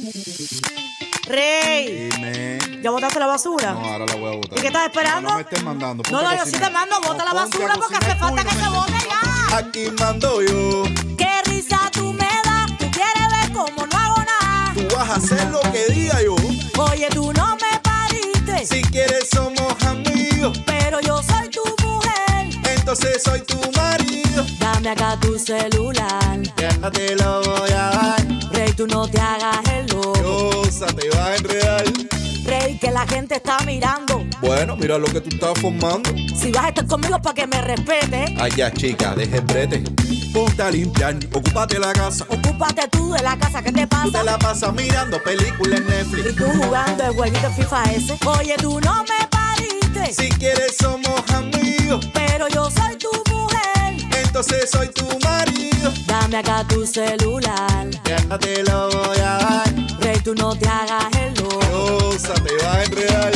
Rey, Dime. ¿ya botaste la basura? No, ahora la voy a botar. ¿Y qué estás esperando? No me estés mandando. No, yo sí te mando, bota la basura porque hace falta que se bote ya. Aquí mando yo. Qué risa tú me das, tú quieres ver cómo no hago nada. Tú vas a hacer lo que diga yo. Oye, tú no me pariste, Si quieres somos amigos, pero yo soy tu mujer. entonces soy tu marido. Dame acá tu celular, Ya no te lo voy a dar. Rey, tú no te hagas el loco. Cosa te va a enredar. Rey, que la gente está mirando. Bueno, mira lo que tú estás formando. Si vas a estar conmigo para que me respete, Allá, chica, deja el brete. Ponte a limpiar, ocúpate la casa. ocúpate tú de la casa, ¿qué te Tú te pasa? la pasas mirando películas en Y Netflix. tú jugando el jueguito FIFA ese. Oye, tú no me pariste, Si quieres somos amigos, pero yo soy tu mujer. entonces soy tu marido. Dame acá tu celular, Ya no te lo voy a dar. Rey, tú no te hagas el loco. Cosa te va a enredar.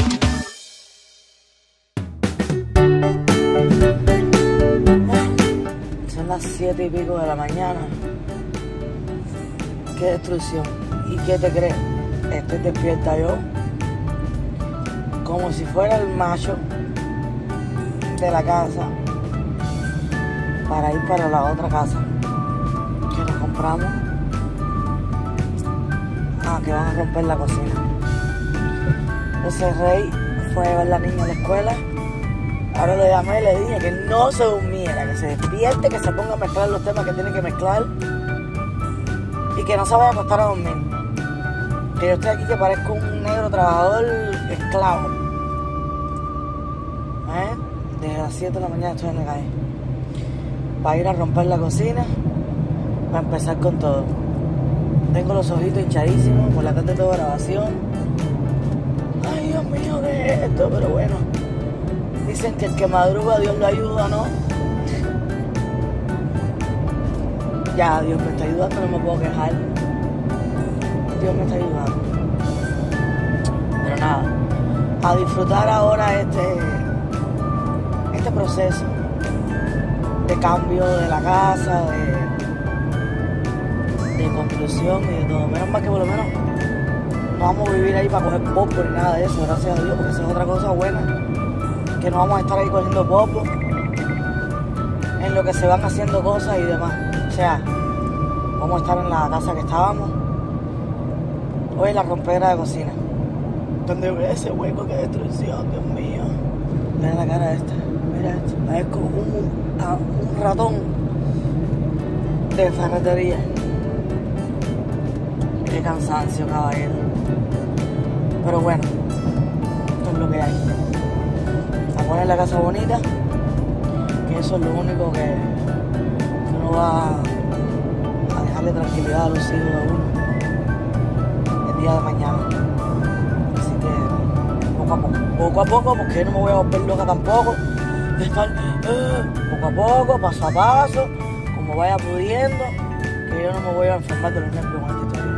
Son las 7 y pico de la mañana. Qué destrucción. ¿Y qué te crees? Estoy despierta yo, como si fuera el macho de la casa, para ir para la otra casa que nos compramos. Que van a romper la cocina. Entonces Rey fue a llevar a la niña a la escuela. Ahora le llamé y le dije que no se durmiera, que se despierte, que se ponga a mezclar los temas que tiene que mezclar y que no se vaya a acostar a dormir. Que yo estoy aquí que parezco un negro trabajador esclavo. Desde las 7 de la mañana estoy en la calle para ir a romper la cocina, para empezar con todo. Tengo los ojitos hinchadísimos por la tarde de grabación. Ay, Dios mío, ¿qué es esto? Pero bueno, dicen que el que madruga Dios lo ayuda, ¿no? Ya, Dios me está ayudando, no me puedo quejar. Dios me está ayudando. Pero nada, a disfrutar ahora este proceso de cambio de la casa, de conclusión y de todo. Menos mal que por lo menos no vamos a vivir ahí para coger popo ni nada de eso, gracias a Dios, porque eso es otra cosa buena, que no vamos a estar ahí cogiendo popo en lo que se van haciendo cosas y demás. O sea, vamos a estar en la casa que estábamos. Hoy la rompera de cocina, donde ve ese hueco, qué destrucción, Dios mío. Mira la cara esta, mira esto, es como un ratón de ferretería. Qué cansancio, caballero. Pero bueno, esto es lo que hay. A poner la casa bonita, que eso es lo único que uno va a dejarle tranquilidad a los hijos de uno el día de mañana. Así que poco a poco, porque yo no me voy a volver loca tampoco de estar poco a poco, paso a paso, como vaya pudiendo, que yo no me voy a enfermar de los nervios con esta historia.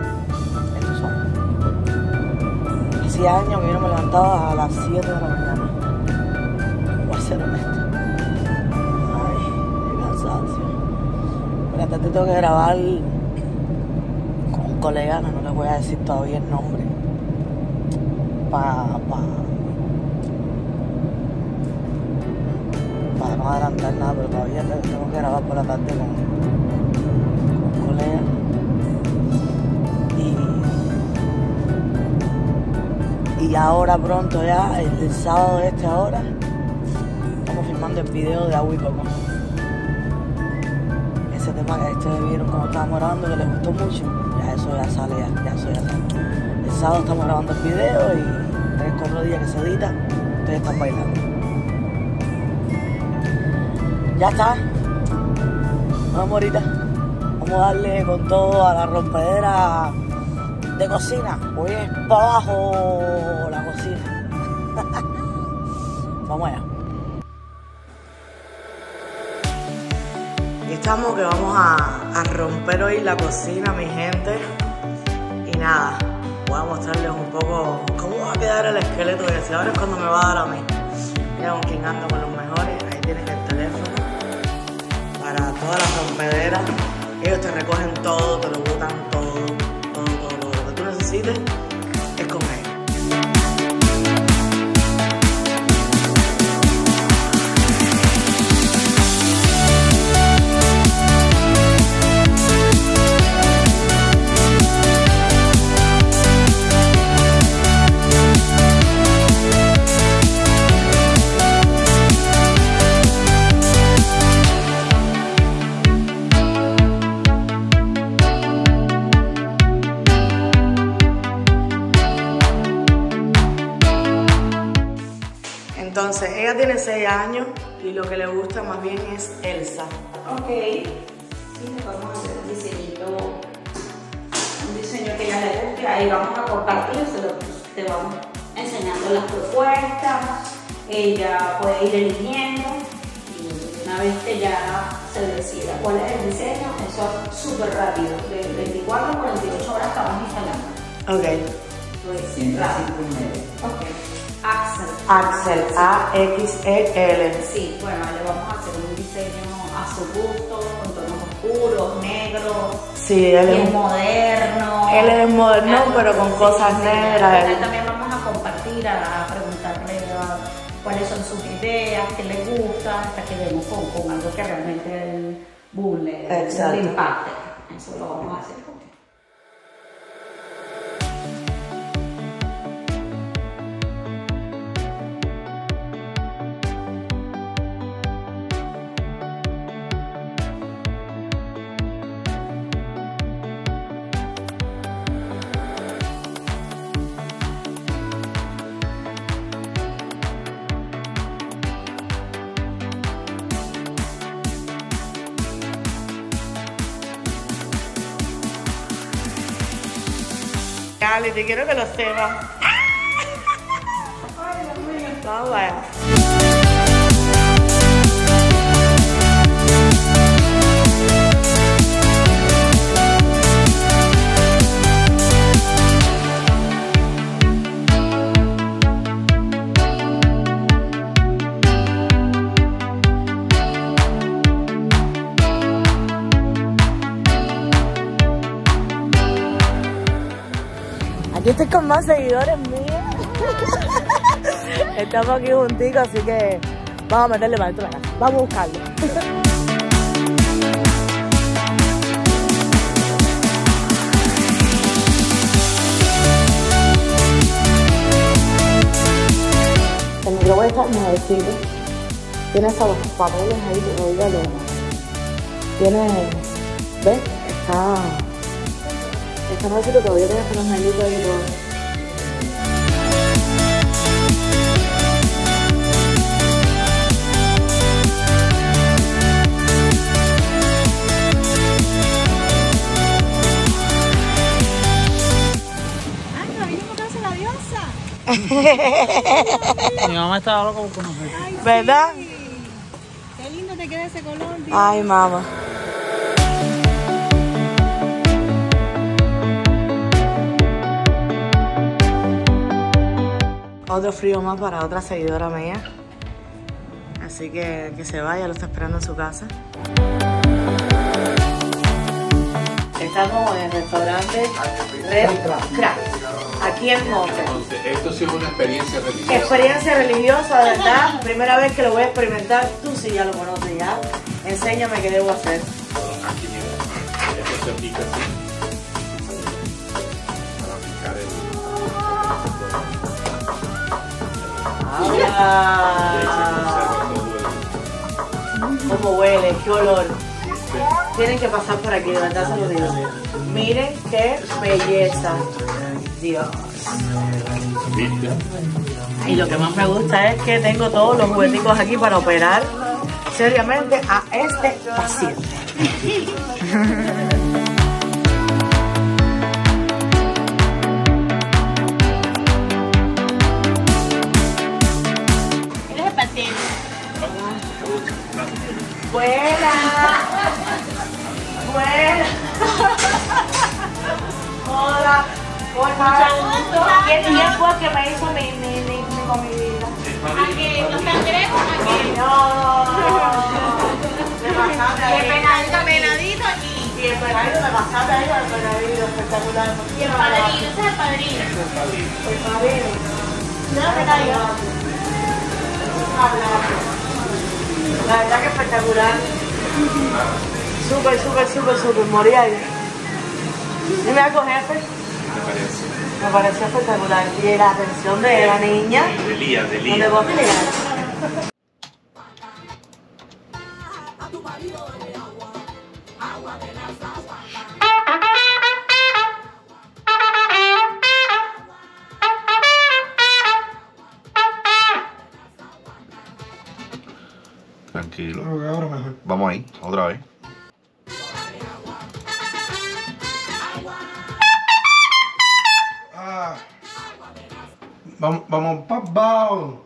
Hacía años que yo no me levantaba a las 7 de la mañana. Voy a ser honesto. Ay, qué cansancio. Por la tarde tengo que grabar con un colega, no les voy a decir todavía el nombre. Para no adelantar nada, pero todavía tengo que grabar por la tarde con un colega. Y ahora pronto ya, el sábado de esta hora, estamos filmando el video de Agua y Coco. Ese tema que ustedes vieron como estábamos grabando, que les gustó mucho, ya eso ya sale, ya eso ya sale. El sábado estamos grabando el video y 3-4 días que se edita, ustedes están bailando. Ya está. Nos vemos ahorita. Vamos a darle con todo a la rompedera de cocina. Hoy es para abajo la cocina. Vamos allá. Y estamos que vamos a romper hoy la cocina, mi gente. Y nada, voy a mostrarles un poco cómo va a quedar el esqueleto. Que si ahora es cuando me va a dar a mí. Mira con quién ando con los mejores. Ahí tienes el teléfono. Para todas las rompederas. Ellos te recogen todo, te lo botan todo. Lo que tú necesites Entonces, ella tiene 6 años y lo que le gusta más bien es Elsa. Ok. Y le vamos a hacer un diseñito, un diseño que a ella le guste. Ahí vamos a compartir, te vamos enseñando las propuestas. Ella puede ir eligiendo y una vez que ya se decida cuál es el diseño, eso es súper rápido. De 24 a 48 horas estamos instalando. Ok. Entonces, rápido. Ok. Axel, A-X-E-L. Sí, bueno, le vamos a hacer un diseño a su gusto, con tonos oscuros, negros, Sí, él bien es moderno. Él es moderno, Algo pero con sí, cosas sí, negras. Entonces, también vamos a compartir, a preguntarle cuáles son sus ideas, qué le gusta, hasta que vemos con algo que realmente el boom le impacte. Eso lo vamos a hacer. Ale, te quiero que lo sepas. Ay, Dios mío. No, vaya. Aquí estoy con más seguidores míos. Estamos aquí junticos, así que vamos a meterle para dentro de la casa. Vamos a buscarlo. El micrófono está nuevecito. Tiene esos papeles ahí, pero dígalo. Tiene, ¿ves? Está nuevecito, todavía tiene los negritos ahí y todo. Mi mamá estaba loca por conocer. ¿Verdad? Sí. Qué lindo te queda ese color, tío. Ay, mamá. Otro frío más para otra seguidora mía. Así que se vaya, lo está esperando en su casa. Estamos en el restaurante Red Crack, aquí en Monte. Entonces, esto sí es una experiencia religiosa. Experiencia religiosa, de verdad. Primera vez que lo voy a experimentar. Tú sí ya lo conoces ya. Enséñame qué debo hacer. Aquí mira, esto se pica así. Para picar el... Ah, Y ahí se conserva todo el... cómo huele, qué olor. Tienen que pasar por aquí, de verdad se lo digo. Miren qué belleza. Dios. ¿Viste? Y lo que más me gusta es que tengo todos los jugueticos aquí para operar seriamente a este paciente. Eres el paciente. Buena. Buena. Hola. Hola. ¿Quién fue que me hizo mi comidita? Aquí, los cangrejos aquí. No. Me pasaste Y el ahí. penadito aquí. Y el penadito, me pasaste ahí con el penadito, espectacular. Y el padrino, ese es el padrino. El padrino. No, penadito. La verdad que espectacular. Súper, moría ahí. Dime algo, jefe. ¿Te parece? Me pareció espectacular. Y la atención de la niña. De Lía, de ¿Dónde Lía. vos pelear? Vamos para abajo.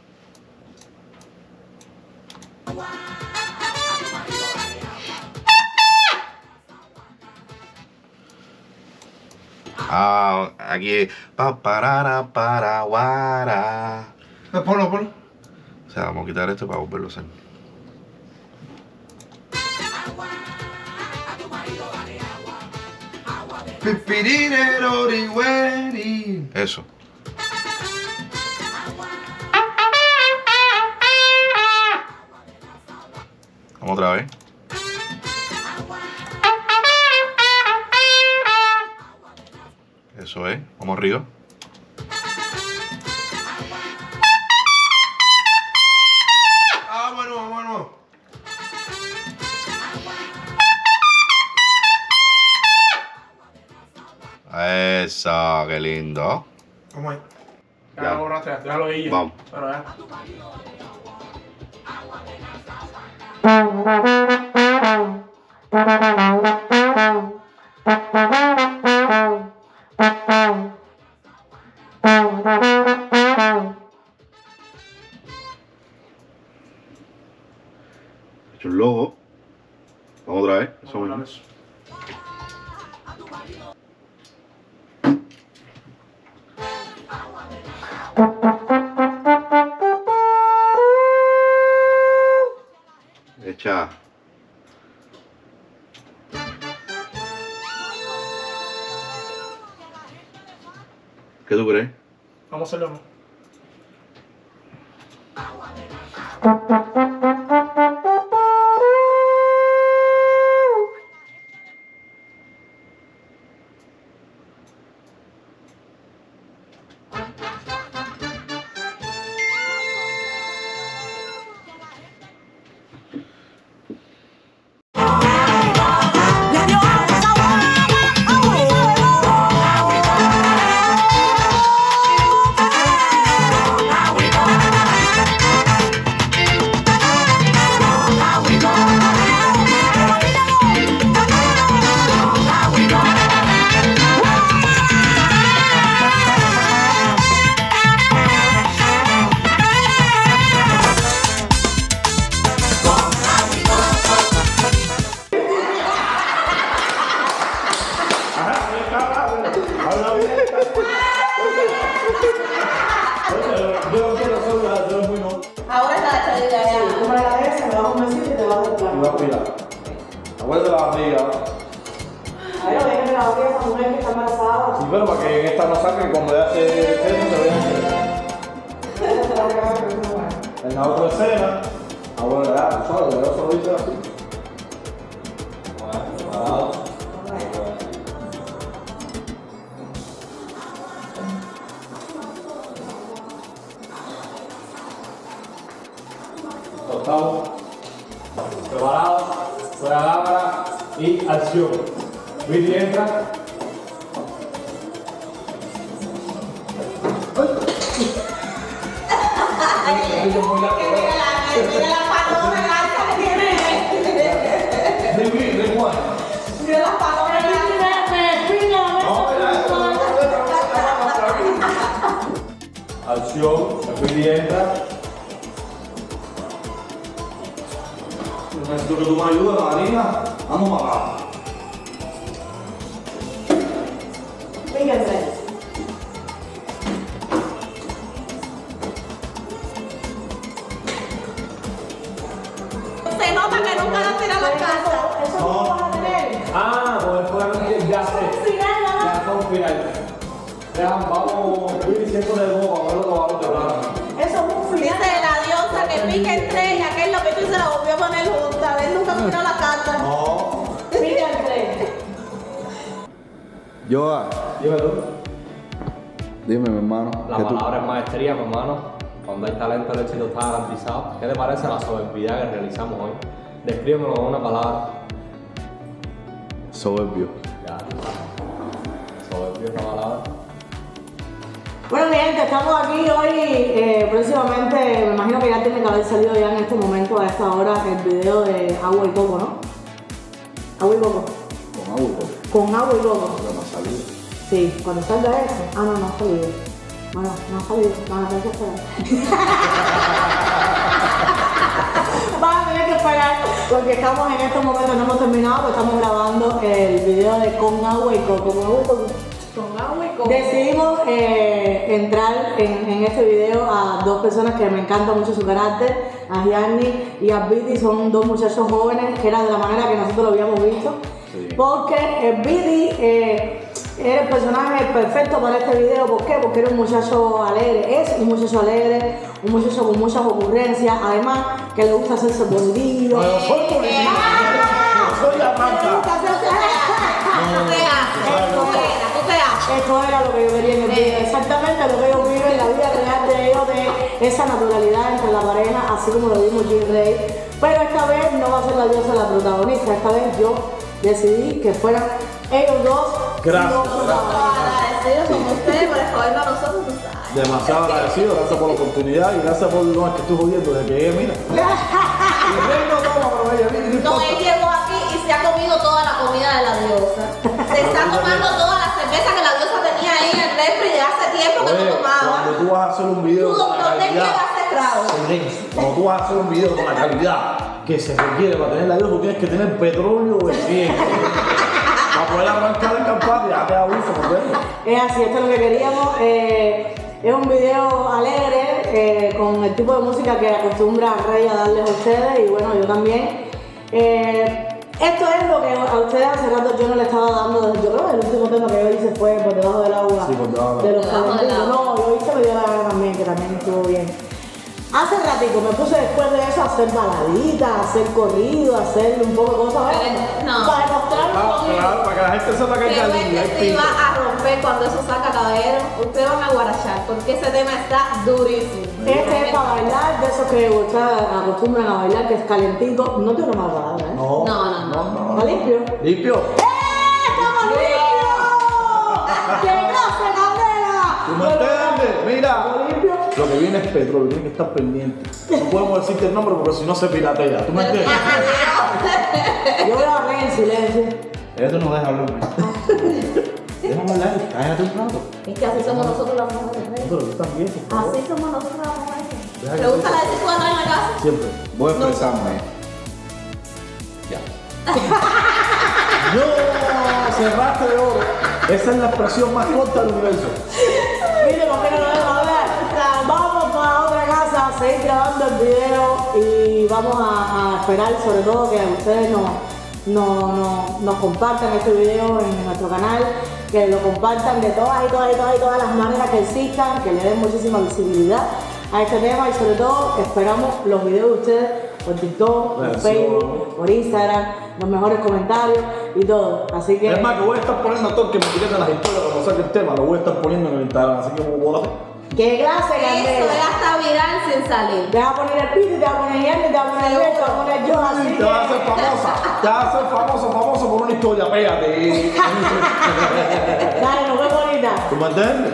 Ah, aquí. Para guara. Ponlo. O sea, vamos a quitar esto para volverlo a hacer. Eso. Vamos otra vez. Eso es. Vamos arriba. Vámonos. Eso, qué lindo. Vamos ahí. Ya. Ya lo borraste, déjalo ahí. Vamos. Pero ya. He hecho un logo. Vamos otra vez. Eso mismo. Hecha. ¿Qué tú crees? Vamos a hacerlo. Ahora es la despedida ya. Tú me agradeces, me das un besito y te vas del plan. Acuérdate de la barriga. Ay, no dejes la barriga a esa mujer que está embarazada. Sí, pero para que en esta no saque cuando ya se se vea. Esa te la voy a dar, pero no va. En la otra escena, bueno, ya, solo, yo solo hice así. Parado. Octavo. Preparado, fuera cámara y acción. Viti entra. Mira la paloma larga que tiene. Mira las palomas largas. Acción, Viti entra. Necesito que tú me ayudes, Marina. Vamos para acá. Fíjense. Se nota que nunca la tira a la casa. Eso no lo vas a tener. Ah, pues fue ya sé. Final, ¿no? Ya está un final. Vean, vamos, voy diciendo de nuevo, a ver lo que vamos a hablar. Eso es un Dice final. la diosa que pica entre ella, que es lo que tú se la volvió a poner junta. Él nunca se tiró la carta. No. Fíjense. Yoa, Dime tú. dime mi hermano. La ¿qué tú- palabra es maestría, mi hermano. Cuando hay talento, el éxito está garantizado. ¿Qué te parece la soberbia que realizamos hoy? Descríbemelo con una palabra. Soberbio. Ya. Soberbio es una palabra. Bueno, mi gente, estamos aquí hoy. Próximamente, me imagino que ya tiene que haber salido ya en este momento, a esta hora, el video de agua y coco, ¿no? Agua y coco. Con agua y coco. Con agua y coco. Pero no ha salido. Sí, cuando salga eso. Ah, no, no ha salido. Bueno, no ha salido, van a tener que esperar. Van a tener que esperar porque estamos en estos momentos, no hemos terminado, pero estamos grabando el video de Con Agua y Coco. Con agua y coco. Decidimos entrar en este video a dos personas que me encanta mucho su carácter, a Gianni y a Viti. Son dos muchachos jóvenes que era de la manera que nosotros lo habíamos visto. Sí. Porque Viti era el personaje perfecto para este video. ¿Por qué? Porque era un muchacho alegre, es un muchacho alegre, un muchacho con muchas ocurrencias, además que le gusta hacerse bonito. No, soy bonito, soy amante. Esto era lo que yo quería en el video, exactamente lo que ellos viven, la vida real de ellos, de esa naturalidad entre la pareja, así como lo vimos Jim Rey. Pero esta vez no va a ser la diosa la protagonista, esta vez yo decidí que fueran ellos dos. Gracias. Agradecidos con ustedes por escogernos a nosotros. Demasiado agradecido, gracias por la oportunidad y gracias por no es que estoy jodiendo desde que llegué, mira. El rey no toma, pero ella viene. No, él llegó aquí y se ha comido toda la comida de la diosa. Se está tomando toda la cerveza que la diosa tenía ahí en el refri de hace tiempo que no tomaba. Cuando tú vas a hacer un video con la calidad, cuando tú vas a hacer un video con la calidad que se requiere para tener la diosa, tú tienes que tener petróleo o cielo. Para poder arrancar el campana, ya te abuso, ¿no? Es así, esto es lo que queríamos. Es un video alegre, con el tipo de música que acostumbra Rey a darles a ustedes y bueno, yo también. Esto es lo que a ustedes hace rato yo no le estaba dando. Yo creo que el último tema que yo hice fue Por Debajo del Agua. Sí, Por Debajo de los calentitos. No, yo hice Me Dio la Gana también, que también estuvo bien. Hace ratito me puse después de eso a hacer baladitas, a hacer corrido, a hacer un poco de cosas. No. Para demostrar un poquito. Claro, para que la gente sepa que hay calidad. Se iba a romper cuando eso saca caballero. Ustedes van a guarachar porque ese tema está durísimo. Este es para bailar, de esos que ustedes acostumbran a bailar, que es calentito. No tiene una mala palabra, ¿eh? No. ¿Está limpio? ¿Limpio? ¡Estamos limpios! ¡Que no se candela! ¿Tú me entiendes? Mira. Lo que viene es petróleo, tiene que estar pendiente. No podemos decirte el nombre porque si no se piratea. ¿Tú me entiendes? Yo voy a hablar en silencio. Esto no deja hablar. Déjame hablar, cállate un rato. Es que así somos nosotros las mujeres. Pero tú también. Así somos nosotros las mujeres. ¿Te gusta la decisión en la casa? Siempre. Voy a expresarme. Ya. ¡No! Cerraste de oro. Esa es la expresión más corta del universo. Mire, ¿por qué no lo dejo hablar? Vamos para otra casa a seguir grabando el video y vamos a esperar sobre todo que ustedes nos compartan este video en nuestro canal, que lo compartan de todas las maneras que existan, que le den muchísima visibilidad a este tema y sobre todo esperamos los videos de ustedes por TikTok, por Facebook, por Instagram, los mejores comentarios y todo. Así que... Es más, que voy a estar poniendo a todo el que me etiquete las historias cuando saque el tema, lo voy a estar poniendo en el Instagram, así que como puedo hacer. ¿Qué clase, Candela? Eso ya está viral sin salir. Te vas a poner el Piti, te vas a poner Gianni, te vas a poner el Beto, te vas a poner yo, así te vas a hacer famosa, te vas a hacer famoso por una historia, pégate. Dale, nos vemos ahorita. ¿Tú me entiendes?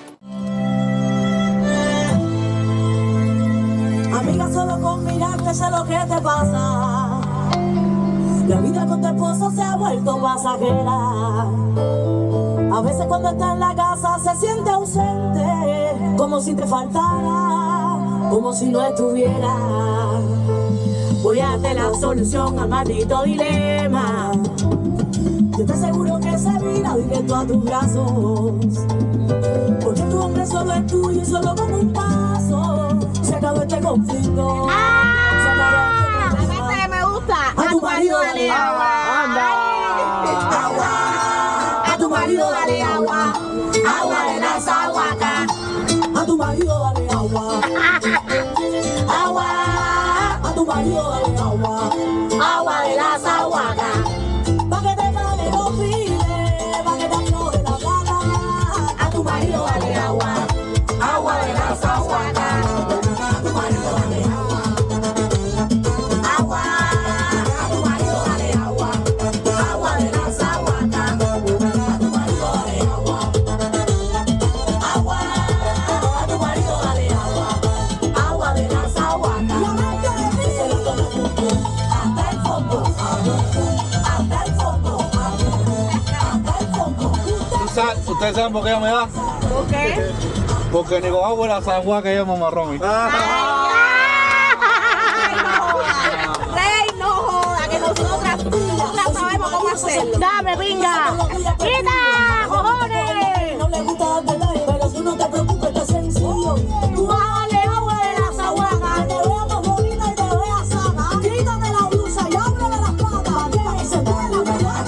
Amiga, solo con mirarte sé lo que te pasa. La vida con tu esposo se ha vuelto pasajera. A veces cuando está en la casa se siente ausente, como si te faltara, como si no estuviera. Voy a darte la solución al maldito dilema. Yo te aseguro que se vira directo a tus brazos, porque tu hombre solo es tuyo y solo con un paso se acabó este conflicto. Se acabó este conflicto. Que me gusta. A tu marido dale agua. Agua. A tu marido dale agua. Agua de las aguacas. A tu marido dale agua. Agua. A tu marido dale agua. Agua de las aguacas. Pa' que te pague los files, pa' que te afloje la plata. A tu marido dale agua. Agua de las aguacas. A tu marido dale agua. Agua. A tu marido dale agua. Agua de las aguacas. A tu marido dale agua. Agua. A tu marido dale agua. Agua de las aguacas. Hasta el fondo. Hasta el fondo. Hasta el fondo. ¿Ustedes saben por qué ella me da? ¿Por qué? Porque ni con agua de la sagua que llama marrón. Rey, no joda, que nosotras sabemos cómo hacerlo. Dame, pinga. ¡Quita, cojones! No le gusta dar detalles, pero tú no te preocupes, que es sencillo. Tú vas a darle agua de la saguaca, te veas más bonita y te veas sana. Quítate la blusa y ábrele las patas, que se mueve la pelota.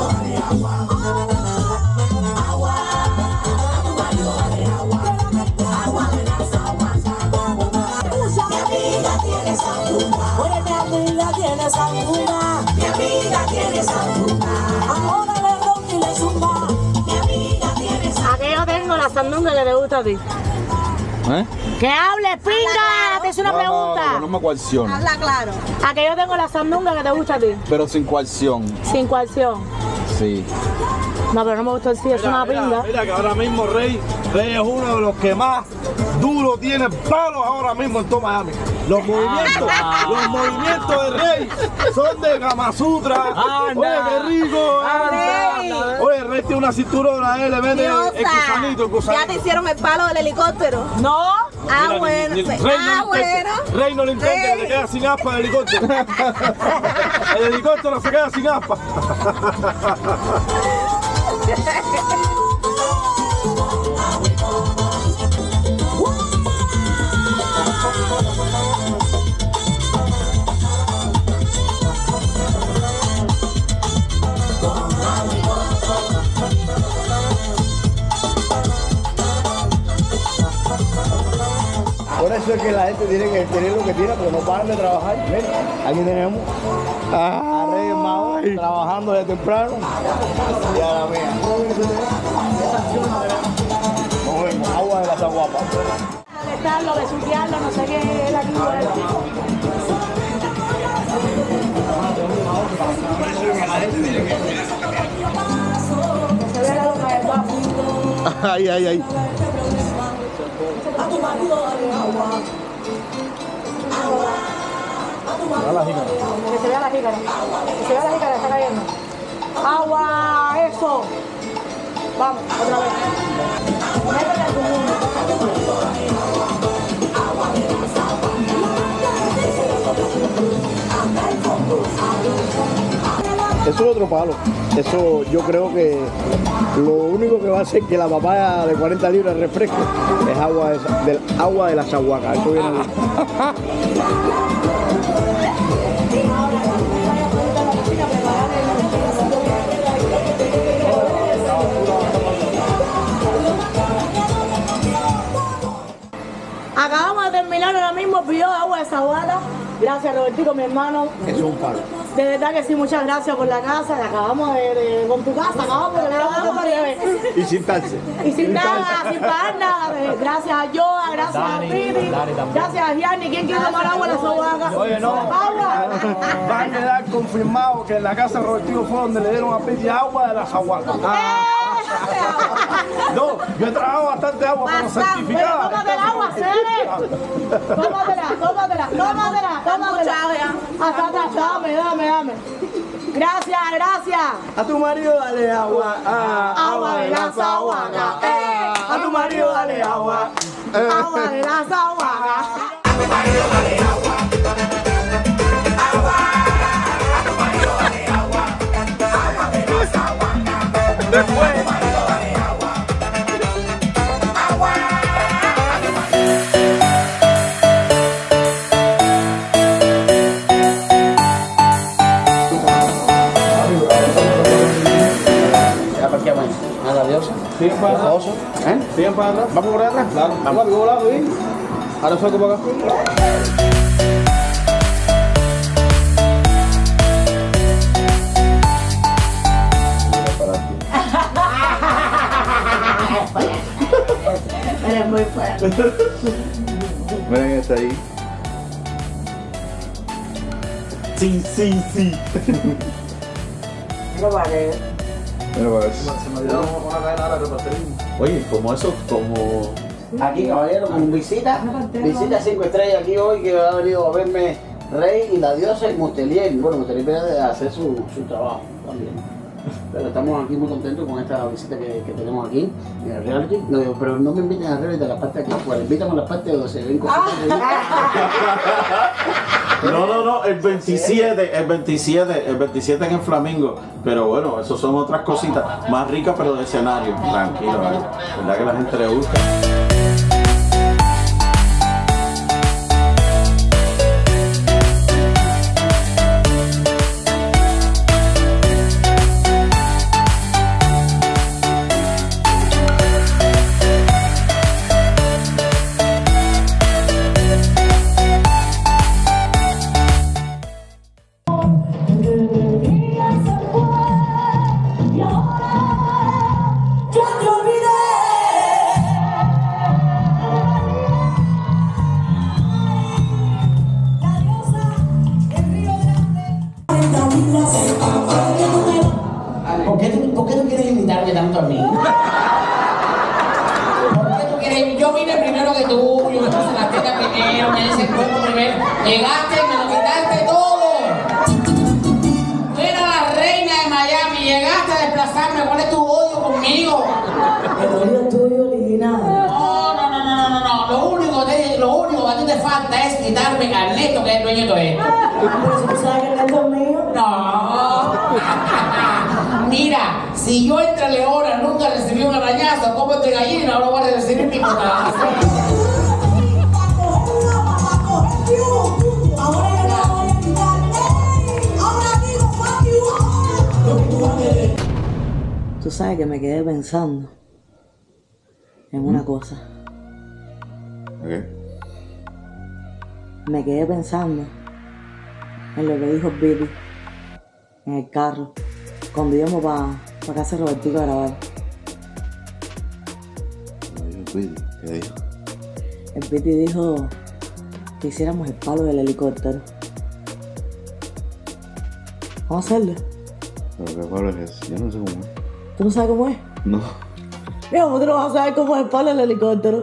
Oye, mi amiga tiene sanduna. Mi amiga tiene sanduna. Ahora le ronca y le zumba. Mi amiga tiene sanduna. Aquí yo tengo la sandunga que te gusta a ti. ¡Que hable, pinga! Te hice una pregunta. No me coacciona. Habla claro. Aquí yo tengo la sandunga que te gusta a ti. Pero sin coacción. Sin coacción. Sí. No, pero no me gustó el sí, es una pinga. Mira que ahora mismo Rey es uno de los que más duro tiene palos ahora mismo en todo Miami. Los movimientos de Rey son de Kama Sutra. Oye, qué rico. Oye, Rey tiene una cinturona, le mete el gusanito, Ya te hicieron el palo del helicóptero. No. Ah, bueno. Rey no lo intenta, le queda sin aspa el helicóptero. El helicóptero se queda sin aspa. Por eso es que la gente tiene que tener lo que tiene, porque no paran de trabajar. Mira, aquí tenemos a Rey Mao trabajando desde temprano y a la mía. Nos vemos, agua de la Zaguapa. Molestarlo, besuquearlo, no sé qué era aquí. Se ve la boca del guapo. Ay, ay, ay. A tu marido dale agua. Que se vea la jícara. Que se vea la jícara, está cayendo. ¡Agua! ¡Eso! Vamos, otra vez. Métele a tu mundo. Eso es otro palo. Eso yo creo que lo único que va a hacer que la papaya de 40 libras refresque es agua de la Zaguaca. Eso viene bien. Acabamos de terminar ahora mismo el video de agua de Zaguaca. Gracias, Robertico, mi hermano. Eso es un palo. De verdad que sí, muchas gracias por la casa. La acabamos con tu casa, acabamos de grabar varias veces. Y sin taxi. Y sin nada, sin pagar nada. Gracias a Joa, gracias a Piti, gracias a Gianni. ¿Quién quiere tomar agua de la Zaguaca? Oye, no. ¡Agua! Va a quedar confirmado que en la casa de Robertico fue donde le dieron a Piti agua de la Zaguaca. No, yo he trabajado bastante agua, pero certificada. Tómate el agua, Cele. Tómatela. Hasta atrás, dame. Gracias. A tu marido dale agua. Agua de la Zaguaca. A tu marido dale agua. Agua de la Zaguaca. A tu marido dale agua. Agua. A tu marido dale agua. Agua de la Zaguaca. Después. ¿Siguen para atrás? ¿Siguen para atrás? ¿Vamos por atrás? Claro. Vamos a volar, ¿sí? Ahora salgo para acá. Eres muy fuerte. Miren ese ahí. Sí. No vale. Oye, como eso, como... Aquí, caballero, con visita 5 estrellas aquí hoy, que ha venido a verme Rey y la diosa y Mustelier. Bueno, Mustelier viene a hacer su trabajo también. Pero estamos aquí muy contentos con esta visita que tenemos aquí en el reality. No, pero no me inviten a reality de la parte de aquí afuera, invítame a la parte donde se ven cosas. No, el 27 en el Flamingo. Pero bueno, eso son otras cositas más ricas, pero de escenario. Tranquilo, ¿verdad que a la gente le gusta? ¿Por qué tú quieres invitarme tanto a mí? ¿Por qué tú quieres? Yo vine primero que tú, yo me puse la teta primero, me hice el cuerpo primero. Llegaste y me lo quitaste todo. Tú eras la reina de Miami, llegaste a desplazarme. ¿Cuál es tu odio conmigo? El odio tuyo original. No. Lo único que a ti te falta es quitarme al Neto, que es el dueño de todo esto. Pero si tú sabes que el Neto es mío. No. Mira, si yo entre leonas nunca recibí un arañazo, como entre gallina, ahora voy a recibir picotazo. Tú sabes que me quedé pensando en una cosa. ¿Qué? Me quedé pensando en lo que dijo Billy en el carro cuando íbamos para casa de Robertico a grabar. ¿Qué dijo? El Billy dijo que hiciéramos el palo del helicóptero. Vamos a hacerlo. ¿Pero qué palo es ese? Yo no sé cómo es. ¿Tú no sabes cómo es? No. Mira, ¿cómo tú no vas a saber cómo es el palo del helicóptero?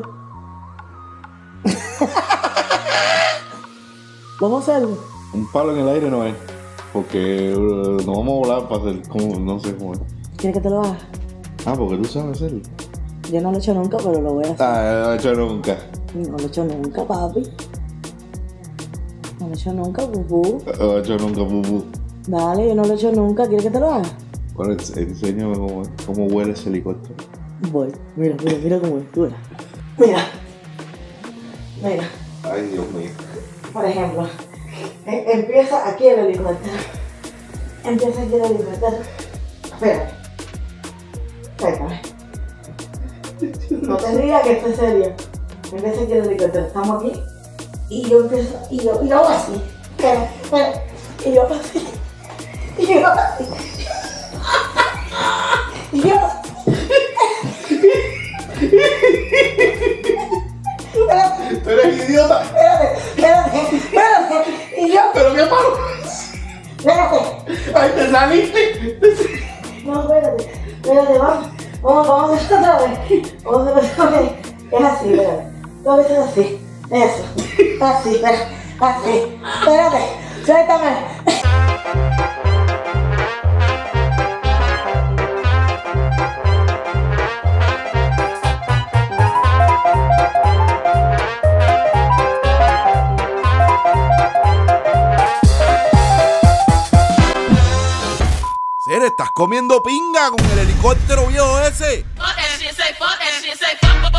Vamos a hacerlo. Un palo en el aire no es. Porque nos vamos a volar para hacer como, no sé cómo es. ¿Quieres que te lo haga? Ah, porque tú sabes hacerlo. Yo no lo he hecho nunca, pero lo voy a hacer. Ah, no lo he hecho nunca. No lo he hecho nunca, papi. No lo he hecho nunca, pupú. No lo he hecho nunca, pupú. Dale, yo no lo he hecho nunca. ¿Quieres que te lo haga? Bueno, enséñame cómo huele ese helicóptero. Voy. Mira cómo es. Tú verás. Mira. Ay, Dios mío. Por ejemplo, empieza aquí el helicóptero. Espérate. No te digas que esto es serio. Empieza aquí el helicóptero. Estamos aquí. Y yo empiezo. Y yo hago así. Espera. Y yo hago así. ¡Tú eres idiota! Espérate. Y yo. ¿Pero qué palo? Espérate. ¡Ay, te saliste! No, espérate, vamos a hacer otra vez. Vamos a hacer otra vez. Es así, espérate. Todo esto es así. Eso. Así, así. Espérate. Suéltame. ¿Estás comiendo pinga con el helicóptero viejo ese? Fuck that shit, say fuck that shit, say fuck.